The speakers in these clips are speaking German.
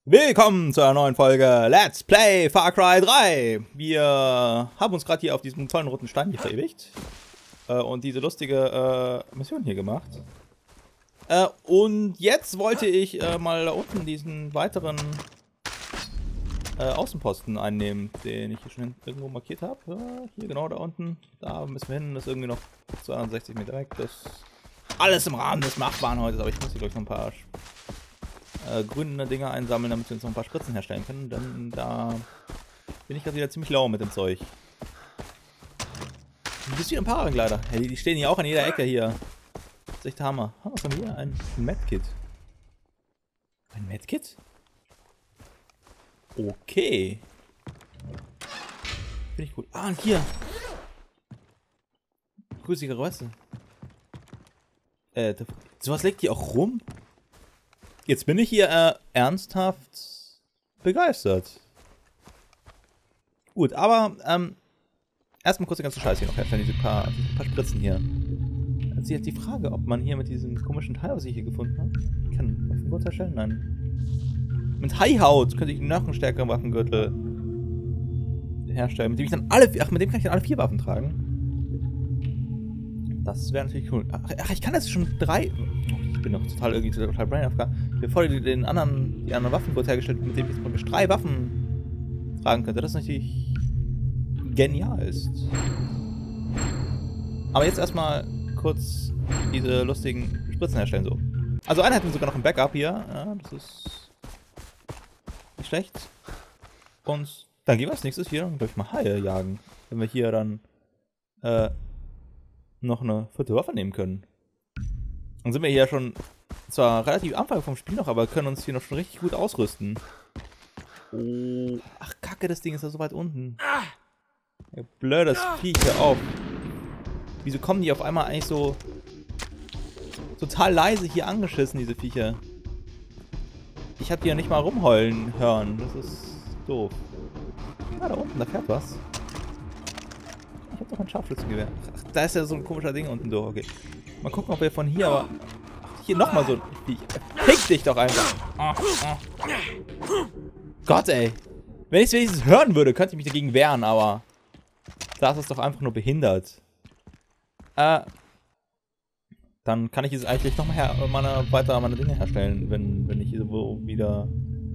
Willkommen zu einer neuen Folge Let's Play Far Cry 3. Wir haben uns gerade hier auf diesem tollen roten Stein hier verewigt und diese lustige Mission hier gemacht. Und jetzt wollte ich mal da unten diesen weiteren Außenposten einnehmen, den ich hier schon irgendwo markiert habe. Hier genau da unten. Da müssen wir hin, das ist irgendwie noch 260 Meter weg. Das ist alles im Rahmen des Machbaren heute, aber ich muss hier gleich noch ein paar grüne Dinger einsammeln, damit wir uns noch ein paar Spritzen herstellen können, denn da bin ich gerade wieder ziemlich lau mit dem Zeug. Du bist wieder ein Paraglider. Hey, die stehen hier auch an jeder Ecke hier. Das ist echt der Hammer. Was haben wir hier? Ein Medkit. Ein Medkit? Okay. Finde ich gut. Ah, und hier. Grüßige Röste. Sowas legt die auch rum? Jetzt bin ich hier ernsthaft begeistert. Gut, aber erstmal kurz den ganzen Scheiß hier noch herstellen, diese paar Spritzen hier. Jetzt ist jetzt die Frage, ob man hier mit diesem komischen Teil, was ich hier gefunden habe, kann Waffengurt herstellen? Nein. Mit Haihaut könnte ich einen noch stärkeren Waffengürtel herstellen, mit dem ich dann mit dem kann ich dann alle 4 Waffen tragen. Das wäre natürlich cool. Ach, ich kann jetzt schon 3. Ich bin noch total brain AFK. Bevor die anderen Waffengurt hergestellt, mit dem ich jetzt praktisch 3 Waffen tragen könnte, das natürlich genial ist. Aber jetzt erstmal kurz diese lustigen Spritzen herstellen so. Also einer hat sogar noch ein Backup hier. Ja, das ist nicht schlecht. Und dann gehen wir als nächstes hier durch mal Haie jagen. Wenn wir hier dann noch eine 4. Waffe nehmen können. Dann sind wir hier schon zwar relativ am Anfang vom Spiel noch, aber können uns hier noch schon richtig gut ausrüsten. Oh. Ach, Kacke, das Ding ist ja so weit unten. Ja, blödes Viech, hör auf. Wieso kommen die auf einmal eigentlich so total leise hier angeschissen, diese Viecher? Ich hab die ja nicht mal rumheulen hören. Das ist doof. Ah, da unten, da fährt was. Ich hab doch ein Scharfschützengewehr. Ach, da ist ja so ein komischer Ding unten durch. Okay. Mal gucken, ob wir von hier, aber... Ach, hier nochmal so ein Viech. Fick dich doch einfach. Gott, ey. Wenn ich es wenigstens hören würde, könnte ich mich dagegen wehren, aber... Das ist doch einfach nur behindert. Dann kann ich jetzt eigentlich nochmal weiter meine Dinge herstellen, wenn ich hier so wieder...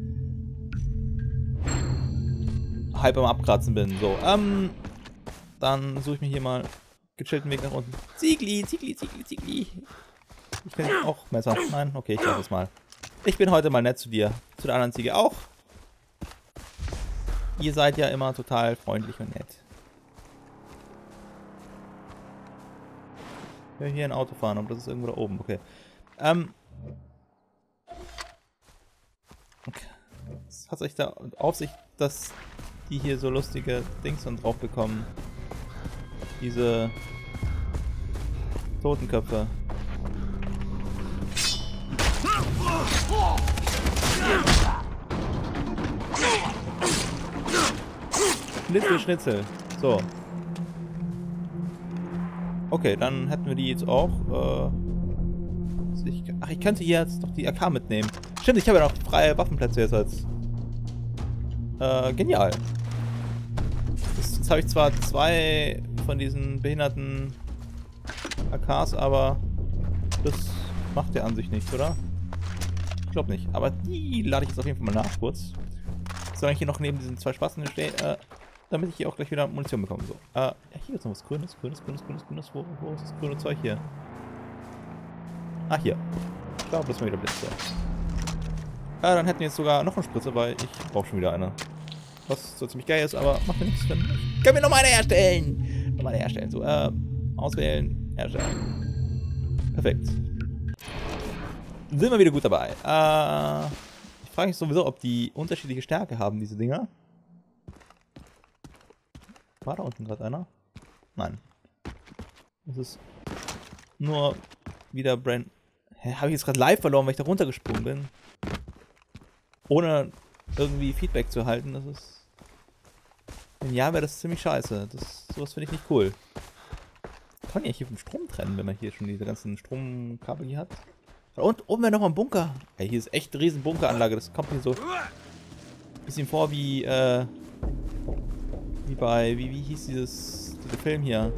halb am Abkratzen bin. So, dann suche ich mir hier mal gechillten Weg nach unten. Ziegli, Ziegli, Ziegli, Ziegli. Ich kann auch Messer. Nein, okay, ich lasse es mal. Ich bin heute mal nett zu dir. Zu der anderen Ziege auch. Ihr seid ja immer total freundlich und nett. Ich will hier ein Auto fahren, aber das ist irgendwo da oben. Okay. Okay. Was hat sich da auf sich, dass die hier so lustige Dings dann drauf bekommen? Diese Totenköpfe. Schnitzel, Schnitzel. So. Okay, dann hätten wir die jetzt auch. Ach, ich könnte hier jetzt doch die AK mitnehmen. Stimmt, ich habe ja noch freie Waffenplätze jetzt als. Genial. Jetzt habe ich zwar 2 von diesen behinderten AKs, aber das macht der an sich nichts, oder? Ich glaube nicht. Aber die lade ich jetzt auf jeden Fall mal nach, kurz. Solange ich hier noch neben diesen 2 Spatzen stehe, damit ich hier auch gleich wieder Munition bekomme. So. Ja, hier ist noch was Grünes. Wo ist das grüne Zeug hier? Ah, hier. Ich glaube, das ist mal wieder Blitze. Dann hätten wir jetzt sogar noch eine Spritze, weil ich brauche schon wieder eine. Was so ziemlich geil ist, aber macht mir nichts. Dann können wir nochmal eine herstellen. Nochmal eine herstellen. So, auswählen, herstellen. Perfekt. Sind wir wieder gut dabei. Ich frage mich sowieso, ob die unterschiedliche Stärke haben, diese Dinger. War da unten gerade einer? Nein. Das ist nur wieder Brain. Hä, habe ich jetzt gerade live verloren, weil ich da runtergesprungen bin? Ohne irgendwie Feedback zu erhalten, das ist... Wenn ja, wäre das ziemlich scheiße. Sowas finde ich nicht cool. Kann ich hier vom Strom trennen, wenn man hier schon diese ganzen Stromkabel hier hat? Und oben wäre nochmal ein Bunker. Ey, hier ist echt eine riesen Bunkeranlage. Das kommt hier so Bisschen vor wie bei, wie hieß dieser Film hier?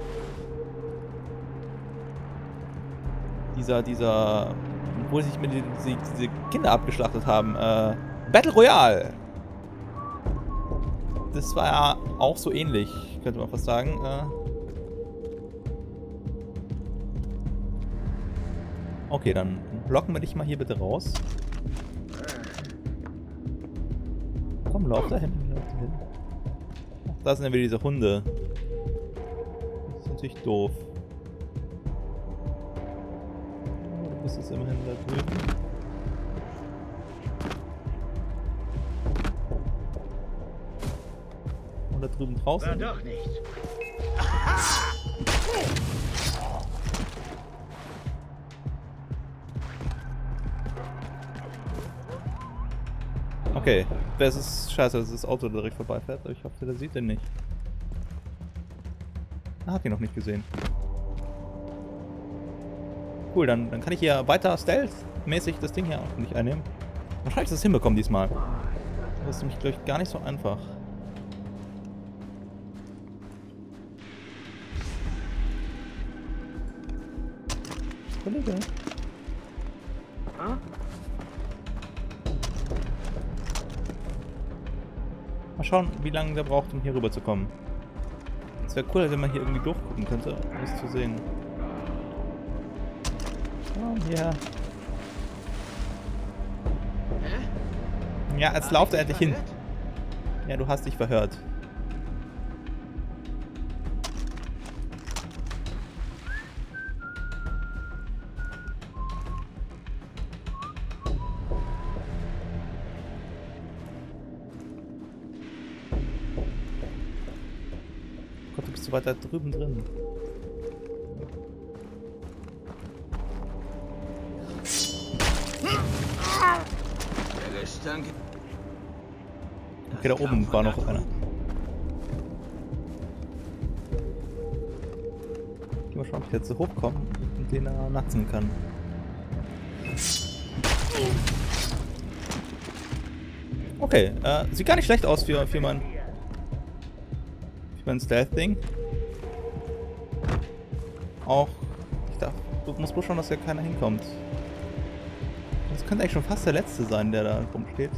Dieser, wo sich mit diese Kinder abgeschlachtet haben. Battle Royale! Das war ja auch so ähnlich, könnte man fast sagen. Okay, dann blocken wir dich mal hier bitte raus. Komm, lauf da hin. Ach, da sind ja wieder diese Hunde. Das ist natürlich doof. Du bist jetzt immerhin da drüben. Und da drüben draußen. War doch nicht. Okay, das ist scheiße, dass das Auto direkt vorbeifährt, aber ich hoffe, der sieht den nicht. Er hat ihn noch nicht gesehen. Cool, dann kann ich hier weiter stealth-mäßig das Ding hier auch nicht einnehmen. Wahrscheinlich ist das hinbekommen diesmal. Das ist nämlich, glaube ich, gar nicht so einfach. Kollege. Mal schauen, wie lange der braucht, um hier rüber zu kommen. Es wäre cool, wenn man hier irgendwie durchgucken könnte, um es zu sehen. Oh, ja. Ja, jetzt lauft er endlich hin. Ja, du hast dich verhört. Gott, du bist so weit da drüben drin. Okay, da oben war noch einer. Ich mal schauen, ob ich jetzt so hochkomme und den natzen kann. Okay, sieht gar nicht schlecht aus für mein Stealth-Ding. Auch, ich dachte, du musst bloß schauen, dass hier keiner hinkommt. Das könnte eigentlich schon fast der Letzte sein, der da rumsteht.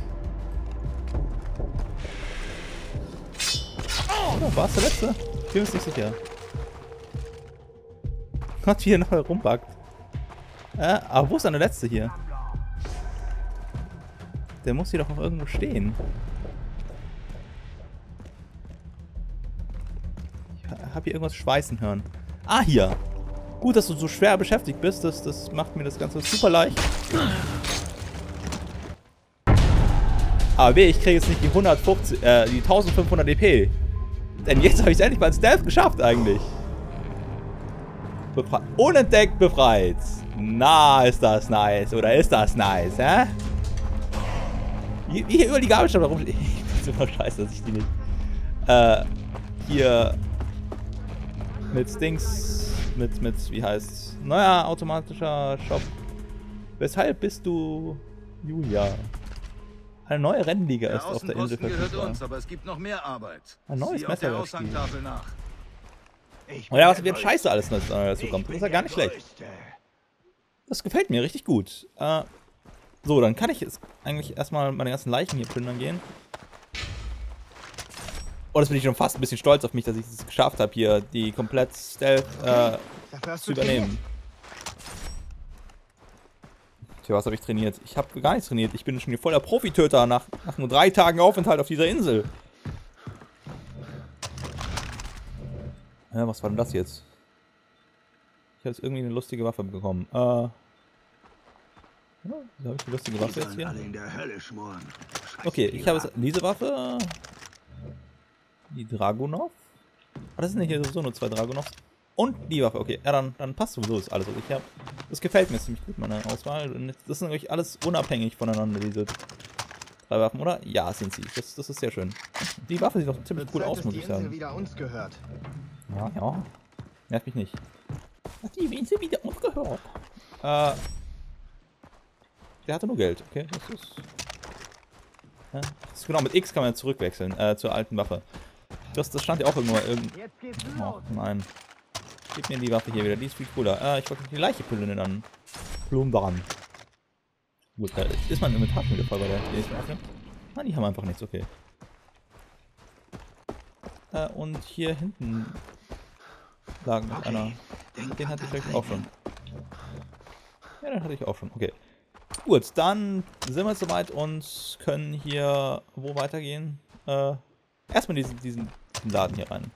Oh, war es der Letzte? Ich bin mir nicht sicher. Gott, wie er noch rumbackt. Aber wo ist denn der Letzte hier? Der muss hier doch noch irgendwo stehen. Ich habe hier irgendwas schweißen hören. Ah, hier! Gut, dass du so schwer beschäftigt bist. Das macht mir das Ganze super leicht. Aber ich kriege jetzt nicht die 1500 EP. Denn jetzt habe ich es endlich mal in Stealth geschafft eigentlich. Unentdeckt befreit. Na, ist das nice. Oder ist das nice, hä? Hier über die Gabelstapler rum. Ich bin super scheiße, dass ich die nicht. Hier. Mit Stings. Mit, wie heißt's? Neuer automatischer Shop. Weshalb bist du Julia? Eine neue Rennliga ist auf der Insel verfügbar. Uns, aber es gibt noch mehr Arbeit. Ein neues Messerwerkspiel. nach. Oh ja, was wird scheiße alles dazu kommt. Das ist ja gar nicht schlecht. Das gefällt mir richtig gut. So, dann kann ich jetzt eigentlich erstmal meine ganzen Leichen hier plündern gehen. Oh, das bin ich schon fast ein bisschen stolz auf mich, dass ich es geschafft habe, hier die komplett Stealth zu übernehmen. Tja, was habe ich trainiert? Ich habe gar nichts trainiert. Ich bin schon hier voller Profitöter nach nur 3 Tagen Aufenthalt auf dieser Insel. Ja, was war denn das jetzt? Ich habe jetzt irgendwie eine lustige Waffe bekommen. Ja, wieso habe ich die lustige Waffe jetzt hier? Okay, ich habe diese Waffe. Die Dragunov. Ah, das sind ja hier sowieso nur 2 Dragunovs. Und die Waffe, okay. Ja, dann passt sowieso das alles. Also ich habe. Das gefällt mir ziemlich gut, meine Auswahl. Und das sind nämlich alles unabhängig voneinander, diese 3 Waffen, oder? Ja, sind sie. Das ist sehr schön. Die Waffe sieht doch ziemlich cool aus, muss ich sagen. Wieder uns gehört. Ja. Nervt mich nicht. Hat die Insel wieder uns gehört? Der hatte nur Geld, okay. Das ist. Ja, genau, mit X kann man zurückwechseln, zur alten Waffe. Das stand ja auch irgendwo. Oh, nein. Gib mir die Waffe hier wieder, die ist viel cooler. Ich wollte die Leiche plündern. Plundern. Gut, ist mein Inventar schon wieder voll bei der nächsten Waffe? Nein, die haben einfach nichts, okay. Und hier hinten lag noch einer. Den hatte ich vielleicht auch schon. Ja, den hatte ich auch schon, okay. Gut, dann sind wir jetzt soweit und können hier wo weitergehen? Erstmal diesen Laden hier rein.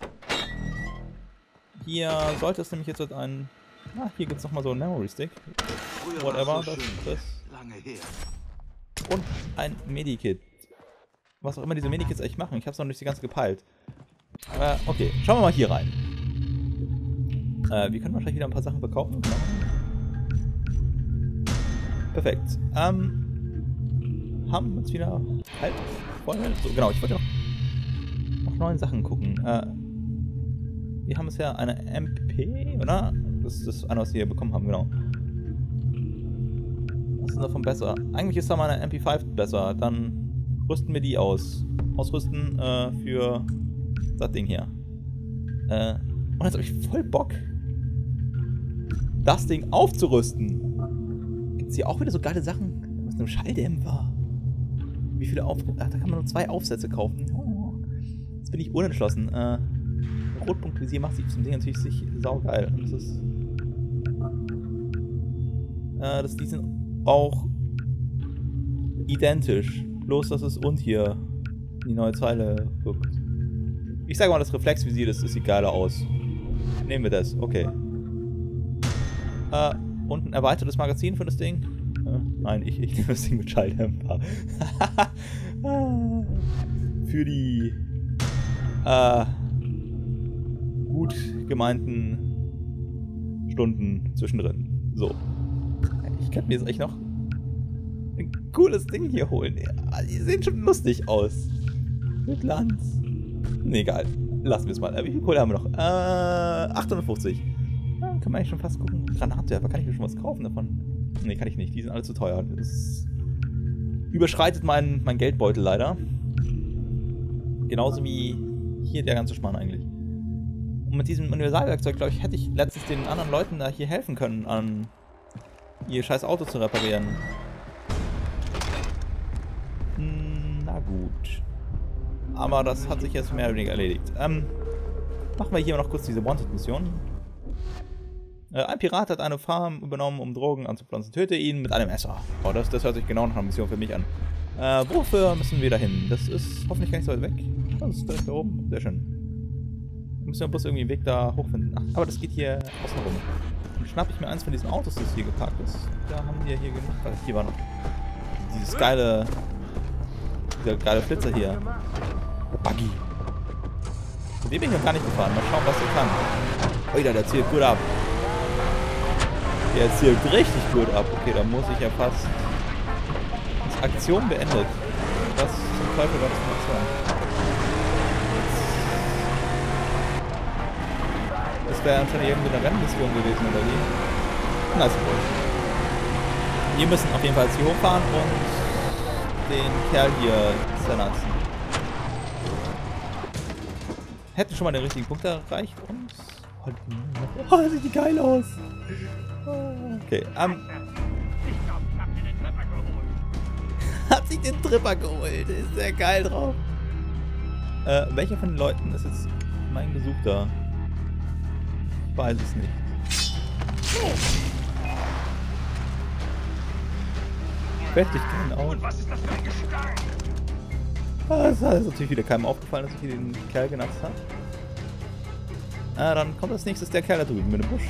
Hier sollte es nämlich jetzt ein... hier gibt es nochmal so einen Memory Stick. Whatever, das. Und ein Medikit. Was auch immer diese Medikits echt machen. Ich habe es noch nicht die ganze gepeilt. Okay, schauen wir mal hier rein. Wir können wahrscheinlich wieder ein paar Sachen verkaufen. Genau. Perfekt. Haben wir uns wieder halb voll. So, genau, ich wollte noch neuen Sachen gucken. Wir haben es ja eine MP, oder? Das ist das eine, was wir hier bekommen haben, genau. Was ist davon besser? Eigentlich ist da mal eine MP5 besser. Dann rüsten wir die aus. Ausrüsten für das Ding hier. Und jetzt habe ich voll Bock, das Ding aufzurüsten. Gibt es hier auch wieder so geile Sachen? Mit einem Schalldämpfer. Wie viele Aufsätze? Ach, da kann man nur 2 Aufsätze kaufen. Oh, jetzt bin ich unentschlossen. Rotpunktvisier macht sich zum Ding natürlich saugeil. Und das ist... die sind auch identisch. Bloß, dass es und hier die neue Zeile guckt. Ich sage mal, das Reflexvisier, das sieht geiler aus. Nehmen wir das, okay. Und ein erweitertes Magazin für das Ding. Nein, ich nehme das Ding mit Schalldämpfer. Für die gut gemeinten Stunden zwischendrin. So. Ich könnte mir jetzt echt noch ein cooles Ding hier holen. Ja, die sehen schon lustig aus. Mit Lanz. Nee, egal. Lassen wir es mal. Wie viel Kohle haben wir noch? 850. Ja, kann man eigentlich schon fast gucken. Granatwerfer, kann ich mir schon was kaufen davon? Nee, kann ich nicht. Die sind alle zu teuer. Das überschreitet mein Geldbeutel leider. Genauso wie hier der ganze Spann eigentlich. Und mit diesem Universalwerkzeug, glaube ich, hätte ich letztens den anderen Leuten da hier helfen können, an ihr scheiß Auto zu reparieren. Na gut. Aber das hat sich jetzt mehr oder weniger erledigt. Machen wir hier noch kurz diese Wanted-Mission. Ein Pirat hat eine Farm übernommen, um Drogen anzupflanzen. Töte ihn mit einem Messer. Oh, das hört sich genau nach einer Mission für mich an. Wofür müssen wir da hin? Das ist hoffentlich gar nicht so weit weg. Das ist direkt da oben. Sehr schön. Wir müssen ja bloß irgendwie einen Weg da hochfinden. Ach, aber das geht hier außen rum. Dann schnappe ich mir eins von diesen Autos, das hier geparkt ist. Da haben wir hier genug. Hier war noch dieser geile Flitzer hier. Der Buggy. Mit dem bin ich noch gar nicht gefahren. Mal schauen, was der kann. Oida, der zielt gut ab. Der zielt richtig gut ab. Okay, da muss ich ja fast... Ist Aktion beendet. Was zum Teufel war das für Aktion? Das wäre anscheinend irgendeine Rennmission gewesen, oder wie? Na, ist wohl. Wir müssen auf jeden Fall jetzt hier hochfahren und den Kerl hier zernatzen. Hätten schon mal den richtigen Punkt erreicht und... Oh, das sieht die geil aus! Okay, hat sich den Tripper geholt. Ist sehr geil drauf. Welcher von den Leuten ist jetzt mein Gesuchter? Ich weiß es nicht. Fällt dich keinen auf. Was ist das für ein Gestank? Das ist natürlich wieder keinem aufgefallen, dass ich hier den Kerl genatzt habe. Dann kommt als nächstes der Kerl da drüben mit dem Busch.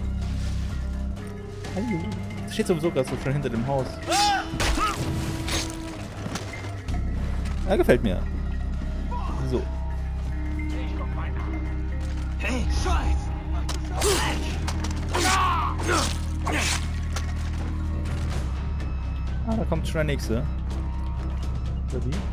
Hallo. Das steht sowieso gerade so schon hinter dem Haus. Ja, gefällt mir. So. Hey, Scheiß! Da kommt schon der nächste. Oder wie?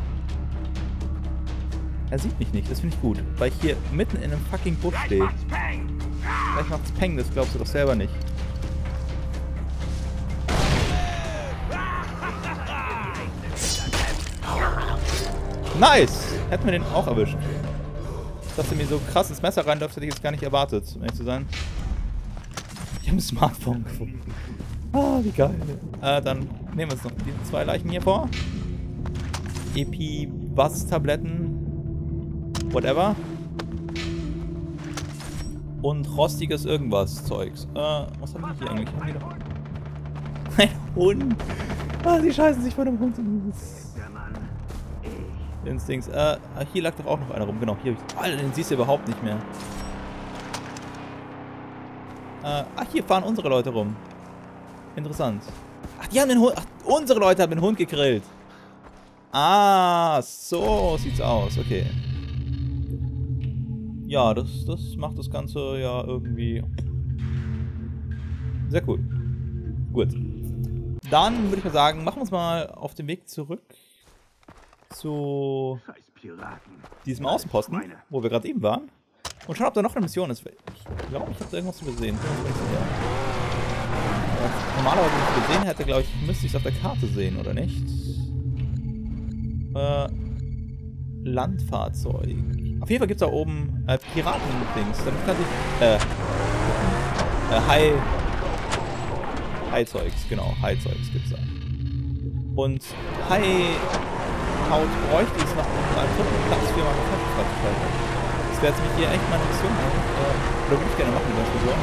Er sieht mich nicht, das finde ich gut, weil ich hier mitten in einem fucking Busch stehe. Vielleicht macht's Peng, das glaubst du doch selber nicht. Nice! Hätten wir den auch erwischt. Dass er mir so krass ins Messer reinläuft, hätte ich jetzt gar nicht erwartet, um ehrlich zu sein. Ich habe ein Smartphone gefunden. Ah, wie geil. Dann nehmen wir uns noch die 2 Leichen hier vor. Epi-Bass-Tabletten. Whatever. Und rostiges irgendwas Zeugs. Was haben wir hier eigentlich? Haben die noch... Ein Hund! Ah, die scheißen sich vor dem Hund in Instincts. Hier lag doch auch noch einer rum. Genau, hier. Alter, den siehst du überhaupt nicht mehr. Hier fahren unsere Leute rum. Interessant. Ach, die haben den Hund... Ach, unsere Leute haben den Hund gegrillt. Ah, so sieht's aus. Okay. Ja, das macht das Ganze ja irgendwie sehr cool. Gut. Dann würde ich mal sagen, machen wir uns mal auf den Weg zurück zu diesem Außenposten, wo wir gerade eben waren. Und schauen, ob da noch eine Mission ist. Ich glaube, ich habe da irgendwas übersehen. Normalerweise, wenn ich es gesehen hätte, glaube ich, müsste ich es auf der Karte sehen, oder nicht? Landfahrzeug. Auf jeden Fall gibt es da oben Piraten-Dings. Damit kann ich... Hai-Zeugs, genau. Hai-Zeugs gibt's da. Und Hai-Haut bräuchte ich noch einen vierten Platz für meine Festigkeit. Das wäre jetzt mich hier echt meine Mission. Oder würde ich gerne machen, die Mission.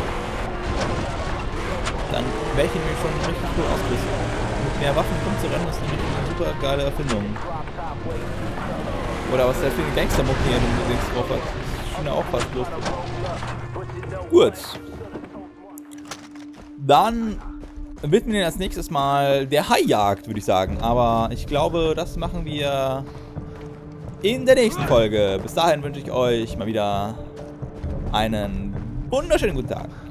Dann wäre ich hier nämlich schon richtig cool ausgerüstet. Mit mehr Waffen rumzurennen ist nämlich eine super geile Erfindung. Oder was der für eine Gangster-Mucke hier in dem Dings drauf hat. Das ist schon auch fast lustig. Gut. Dann widmen wir als nächstes Mal der Haijagd, würde ich sagen. Aber ich glaube, das machen wir in der nächsten Folge. Bis dahin wünsche ich euch mal wieder einen wunderschönen guten Tag.